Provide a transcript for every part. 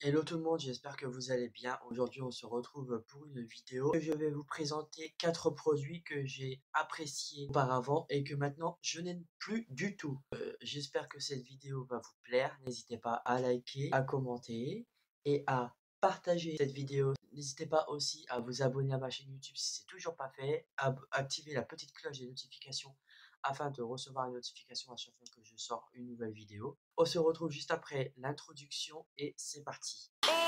Hello tout le monde, j'espère que vous allez bien. Aujourd'hui, on se retrouve pour une vidéo. Je vais vous présenter 4 produits que j'ai appréciés auparavant et que maintenant je n'aime plus du tout. J'espère que cette vidéo va vous plaire. N'hésitez pas à liker, à commenter et à partager cette vidéo. N'hésitez pas aussi à vous abonner à ma chaîne YouTube si c'est toujours pas fait, à activer la petite cloche des notifications afin de recevoir une notification à chaque fois que je sors une nouvelle vidéo. On se retrouve juste après l'introduction et c'est parti.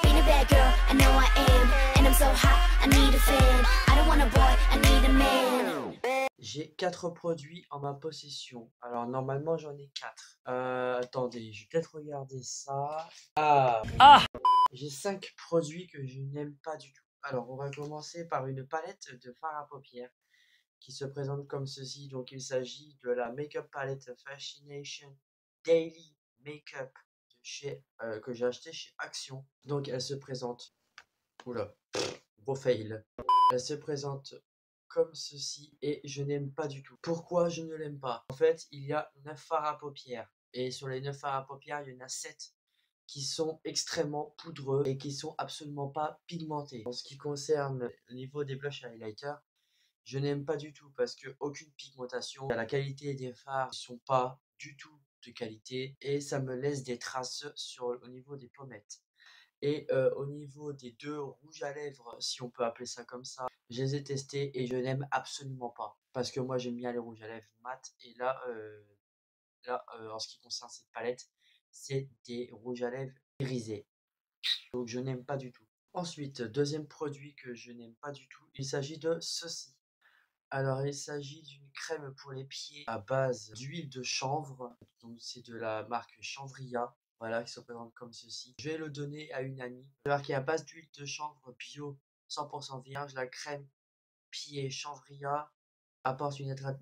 J'ai 4 produits en ma possession. Alors normalement j'en ai 4. Attendez, je vais peut-être regarder ça. J'ai 5 produits que je n'aime pas du tout. Alors on va commencer par une palette de fard à paupières qui se présente comme ceci. Donc il s'agit de la Makeup Palette Fascination Daily Makeup que j'ai acheté chez Action. Donc elle se présente. Oula, gros fail. Elle se présente comme ceci et je n'aime pas du tout. Pourquoi je ne l'aime pas? En fait, il y a 9 fards à paupières. Et sur les 9 fards à paupières, il y en a 7 qui sont extrêmement poudreux et qui sont absolument pas pigmentés. En ce qui concerne le niveau des blush highlighters, je n'aime pas du tout parce que aucune pigmentation. La qualité des fards ne sont pas du tout de qualité et ça me laisse des traces au niveau des pommettes. Et au niveau des 2 rouges à lèvres, si on peut appeler ça comme ça, je les ai testés et je n'aime absolument pas. Parce que moi j'aime bien les rouges à lèvres mat et là, en ce qui concerne cette palette, c'est des rouges à lèvres irisés. Donc je n'aime pas du tout. Ensuite, deuxième produit que je n'aime pas du tout, il s'agit de ceci. Alors il s'agit d'une crème pour les pieds à base d'huile de chanvre. Donc c'est de la marque Chanvria. Voilà, qui se présente comme ceci. Je vais le donner à une amie. Alors qui est à base d'huile de chanvre bio 100% vierge. La crème pied Chanvria apporte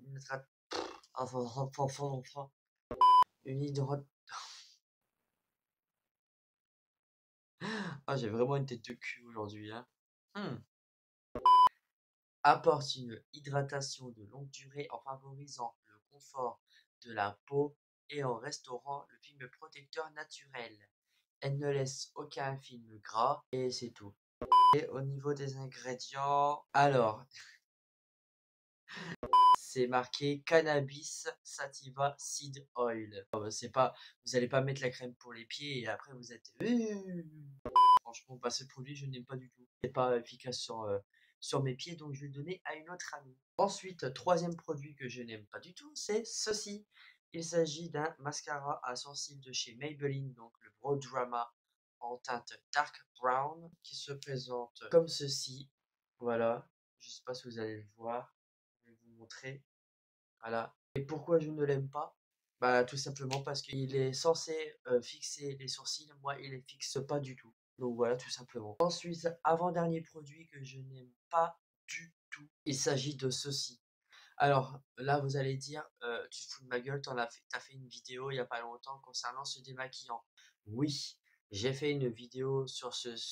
une hydrate. Ah, j'ai vraiment une tête de cul aujourd'hui, hein. Hmm. Apporte une hydratation de longue durée en favorisant le confort de la peau et en restaurant le film protecteur naturel. Elle ne laisse aucun film gras et c'est tout. Et au niveau des ingrédients, alors, c'est marqué cannabis sativa seed oil. C'est pas, vous n'allez pas mettre la crème pour les pieds et après vous êtes. Franchement, ce produit, je n'aime pas du tout. C'est pas efficace sur mes pieds, donc je vais le donner à une autre amie. Ensuite, troisième produit que je n'aime pas du tout, c'est ceci. Il s'agit d'un mascara à sourcils de chez Maybelline, donc le Brow Drama en teinte dark brown, qui se présente comme ceci. Voilà, je ne sais pas si vous allez le voir, je vais vous montrer. Voilà. Et pourquoi je ne l'aime pas? Bah, tout simplement parce qu'il est censé fixer les sourcils, moi il les fixe pas du tout. Donc voilà, tout simplement. Ensuite, avant-dernier produit que je n'aime pas du tout, il s'agit de ceci. Alors là, vous allez dire, tu te fous de ma gueule, t'as fait une vidéo il y a pas longtemps concernant ce démaquillant. Oui, j'ai fait une vidéo sur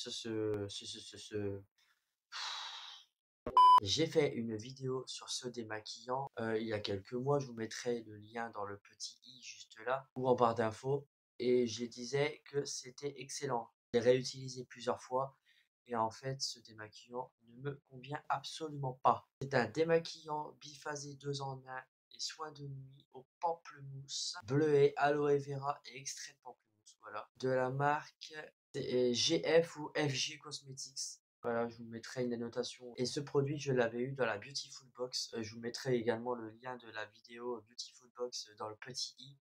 j'ai fait une vidéo sur ce démaquillant il y a quelques mois. Je vous mettrai le lien dans le petit i juste là ou en barre d'infos. Et je disais que c'était excellent. J'ai réutilisé plusieurs fois et en fait ce démaquillant ne me convient absolument pas. C'est un démaquillant biphasé 2 en 1 et soin de nuit au pamplemousse, bleuet, aloe vera et extrait de pamplemousse. Voilà. De la marque GF ou FG Cosmetics. Voilà, je vous mettrai une annotation. Et ce produit, je l'avais eu dans la Beautiful Box. Je vous mettrai également le lien de la vidéo Beautiful Box dans le petit i.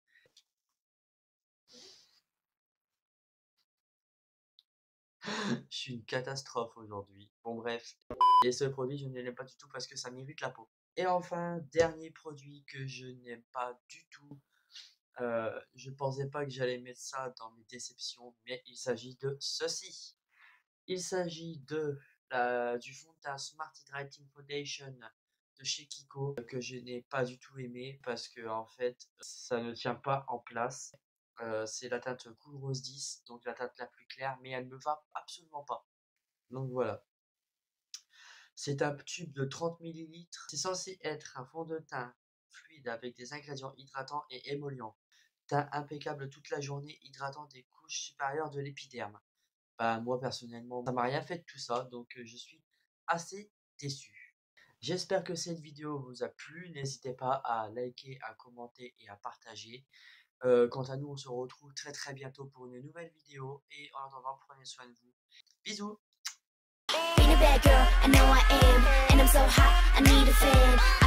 Je suis une catastrophe aujourd'hui. Bon bref. Et ce produit, je ne l'aime pas du tout parce que ça m'irrite la peau. Et enfin, dernier produit que je n'aime pas du tout. Je pensais pas que j'allais mettre ça dans mes déceptions, mais il s'agit de ceci. Il s'agit du fond de teint Smart Hydrating Foundation de chez Kiko que je n'ai pas du tout aimé parce que en fait ça ne tient pas en place. C'est la teinte Cool Rose 10, donc la teinte la plus claire, mais elle ne me va absolument pas. Donc voilà. C'est un tube de 30 millilitres. C'est censé être un fond de teint fluide avec des ingrédients hydratants et émollients. Teint impeccable toute la journée, hydratant des couches supérieures de l'épiderme. Bah, moi, personnellement, ça m'a rien fait de tout ça, donc je suis assez déçu. J'espère que cette vidéo vous a plu. N'hésitez pas à liker, à commenter et à partager. Quant à nous, on se retrouve très très bientôt pour une nouvelle vidéo. Et en attendant, prenez soin de vous. Bisous! Being a bad girl, I know I am, and I'm so hot, I need a fan.